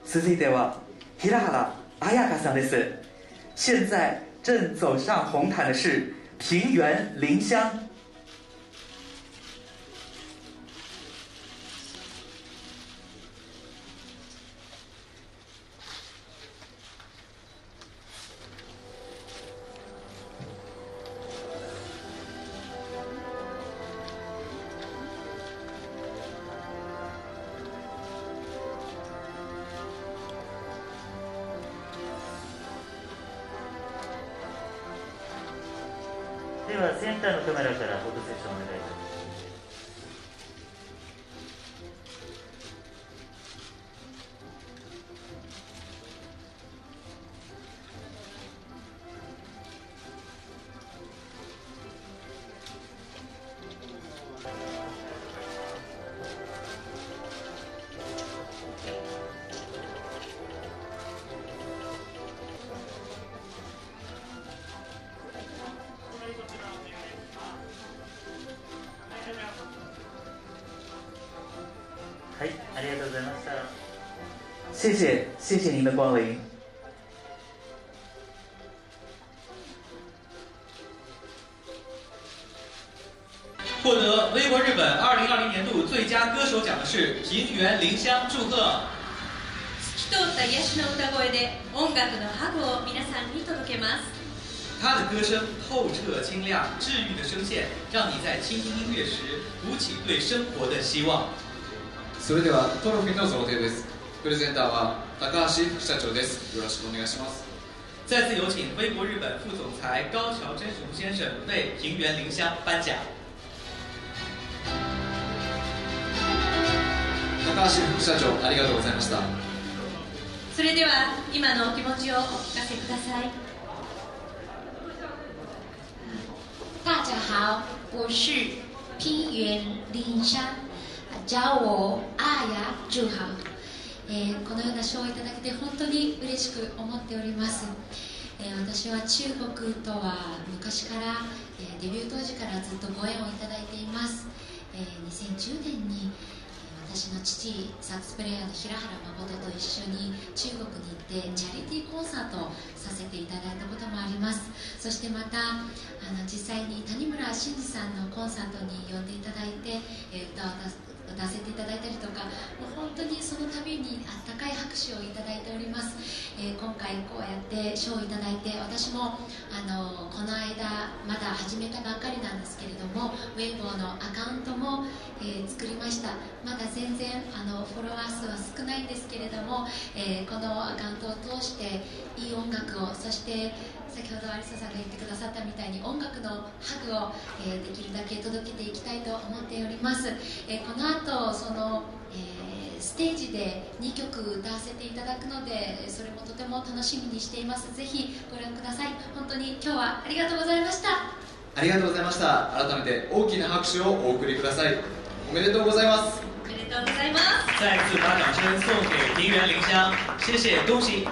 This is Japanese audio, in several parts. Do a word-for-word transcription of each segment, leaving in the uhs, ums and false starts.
続いては平原綾香さんです。现在正走上红毯的是平原绫香。 ではセンターのカメラからフォトセッションお願いします。はい、ありがとうございました。 谢谢，谢谢您的光临。 获得微博日本二零二零年度最佳歌手奖的是平原绫香，祝贺！ 透き通った癒しの歌声で音楽のハグを皆さんに届けます。 他的歌声透彻清亮，治愈的声线，让你在倾听音乐时鼓起对生活的希望。 それではトロフィーの贈呈です。プレゼンターは高橋副社長です。よろしくお願いします。 再次有请微博日本副总裁高桥真雄先生为平原绫香颁奖。 高橋副社長、ありがとうございました。 それでは今のお気持ちをお聞かせください。 大家好，我是平原绫香，叫我阿雅朱ハ。えー、このような賞をいただけて本当に嬉しく思っております。えー、私は中国とは昔から、えー、デビュー当時からずっとご縁をいただいています。えー、にせんじゅうねんに私の父、サックスプレーヤーの平原誠と一緒に中国に行ってチャリティーコンサートをさせていただいたこともあります。そしてまたあの実際に谷村新司さんのコンサートに呼んでいただいて、えー、歌を歌わせていただいたりとか、もう本当にその度にあったかい拍手をいただいております。えー、今回こうやって賞をいただいて、私もあのこの間まだ始めたばっかりなんですけれども、ウェイボーのアカウントも、えー、作りました。まだ全然あのフォロワー数は少ないんですけれども、えー、このアカウントを通していい音楽を、そして先ほど有沙さんが言ってくださったみたいに音楽のハグを、えー、できるだけ届けていきたいと思っております。えー、この後その、えー、ステージでにきょく歌わせていただくので、それもとても楽しみにしています。ぜひご覧ください。本当に今日はありがとうございました。 ありがとうございました。改めて大きな拍手をお送りください。おめでとうございます。 おめでとうございます。 再次把掌声送给平原绫香，谢谢，恭喜！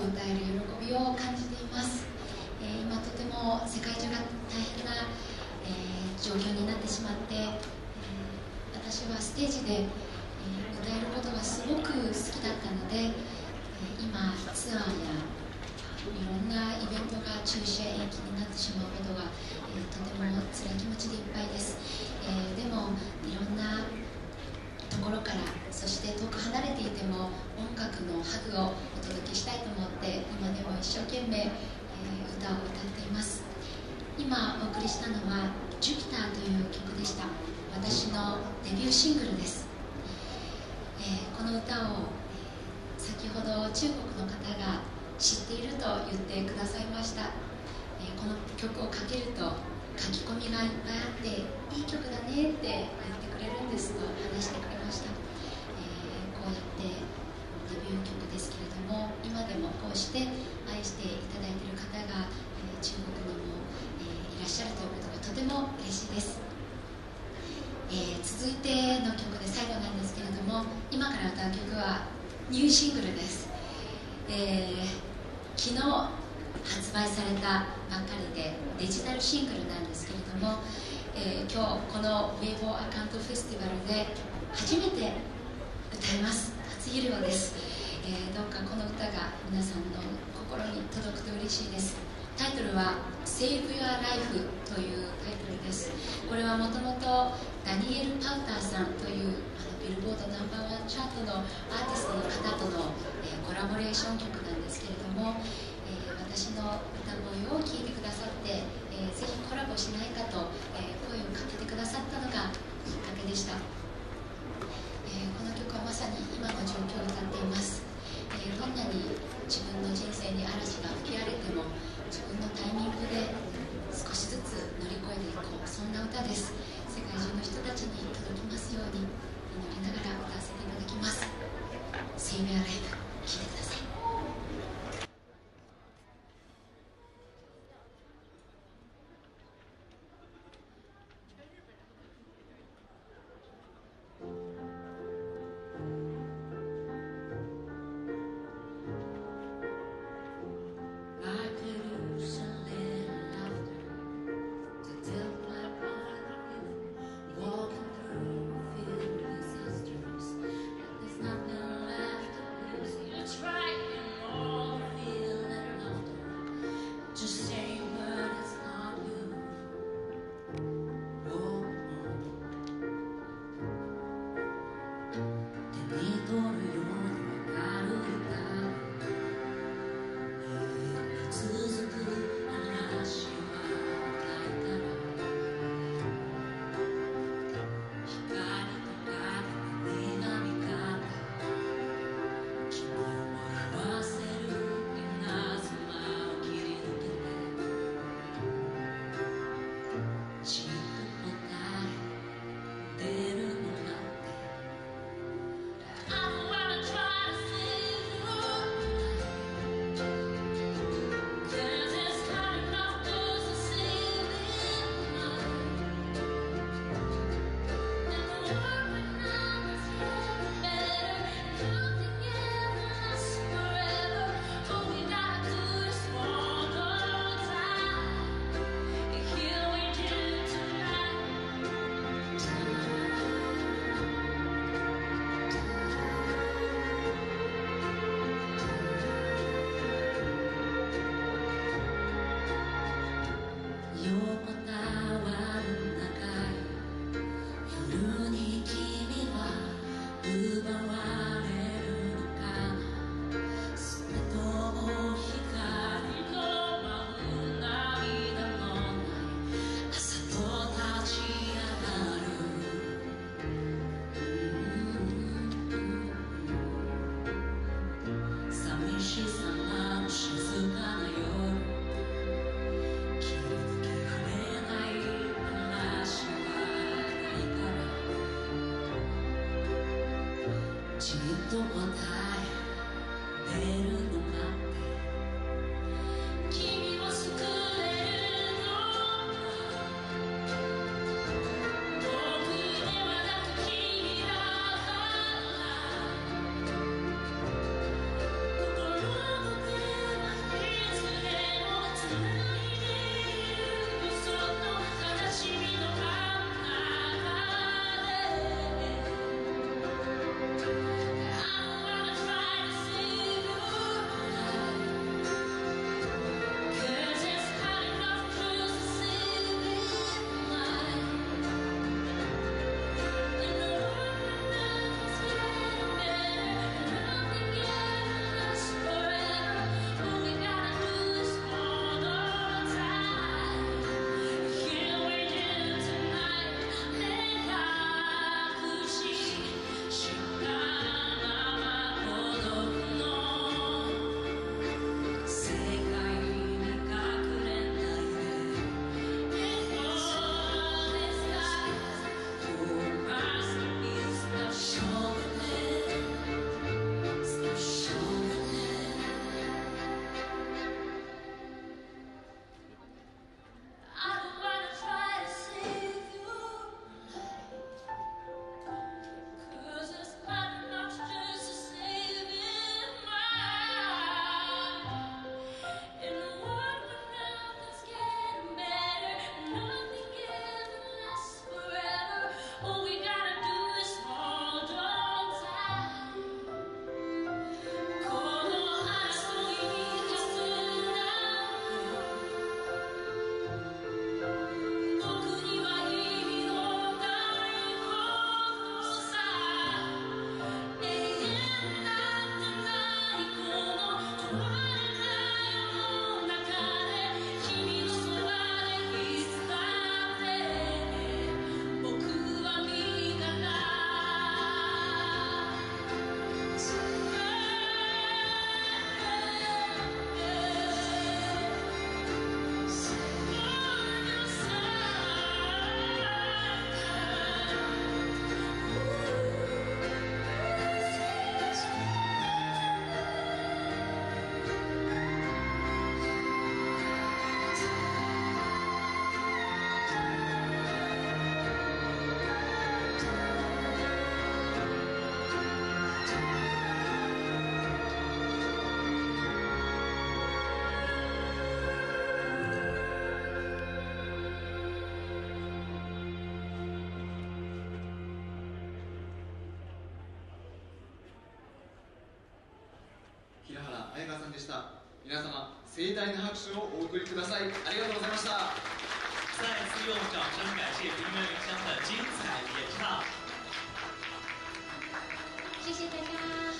歌える喜びを感じています。えー、今とても世界中が大変な、えー、状況になってしまって、えー、私はステージで、えー、歌えることがすごく好きだったので、えー、今ツアーやいろんなイベントが中止や延期になってしまうことが、えー、とても辛い気持ちでいっぱいです。えー、でもいろんなところから、そして遠く離れていても音楽のハグをお届けしたいと思って今でも一生懸命、えー、歌を歌っています。今お送りしたのは「ジュピター」という曲でした。私のデビューシングルです。えー、この歌を、えー、先ほど中国の方が知っていると言ってくださいました。えー、この曲をかけると書き込みがいっぱいあっていい曲だねって言ってくれるんですと話してくれました。えー、こうやってデビュー曲ですけれども、今でもこうして愛していただいている方が、えー、中国にも、えー、いらっしゃるということがとても嬉しいです。えー、続いての曲で最後なんですけれども、今から歌う曲はニューシングルです。えー、昨日発売されたばっかりでデジタルシングルなんですけれども、えー、今日このウェイボーアカウントフェスティバルで初めて歌います。初披露です。えー、どうかこの歌が皆さんの心に届くと嬉しいです。タイトルは Save Your Life というタイトルです。これはもともとダニエル・パウターさんというあのビルボードナンバーワンチャートのアーティストの方との、えー、コラボレーション曲なんですけれども、えー、私の歌声を聴いてくださって、えー、ぜひコラボしないかと、えー、声をかけてくださったのがきっかけでした。えー、この曲はまさに今の状況を歌っています。えー、どんなに自分の人生に嵐が吹き荒れても自分のタイミングで少しずつ乗り越えていこう、そんな歌です。世界中の人たちに届きますように祈りながら歌わせていただきます。Save Your Life、聴いてください。 心彩香さんでした。皆様盛大な拍手をお送りください。ありがとうございました。 再次用掌声感谢平原绫香的精彩演唱。 谢谢大家。